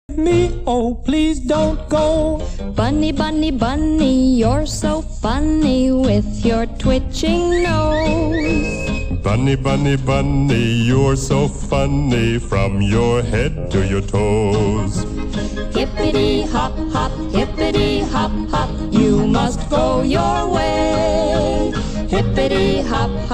me, oh please don't go. Bunny, bunny, bunny, you're so funny with your twitching nose. Bunny, bunny, bunny, you're so funny from your head to your toes. Hippity hop hop, hippity hop hop, you must go your